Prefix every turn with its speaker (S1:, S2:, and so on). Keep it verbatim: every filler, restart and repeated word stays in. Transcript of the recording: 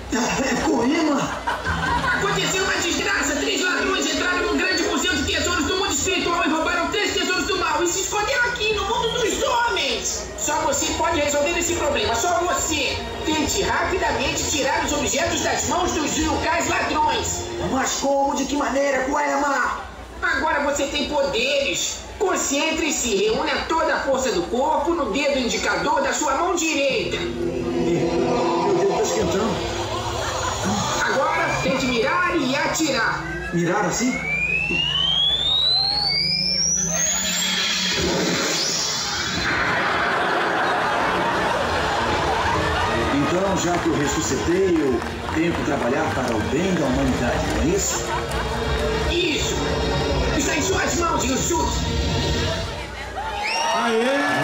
S1: Koima!
S2: Aconteceu uma desgraça. Três ladrões entraram num grande museu de tesouros do mundo espiritual e roubaram três tesouros do mal. E se esconderam aqui, no mundo dos homens. Só você pode resolver esse problema. Só você. Tente rapidamente tirar os objetos das mãos dos Ryukais ladrões.
S1: Mas como? De que maneira, Koima?
S2: Agora você tem poderes. Concentre-se e reúna toda a força do corpo no dedo indicador da sua mão direita.
S1: Meu dedo está esquentando.
S2: Agora tente mirar e atirar.
S1: Mirar assim? Então, já que eu ressuscitei, eu tenho que trabalhar para o bem da humanidade, não é isso?
S2: Isso! Está em suas mãos, Yusuke!
S1: Aê!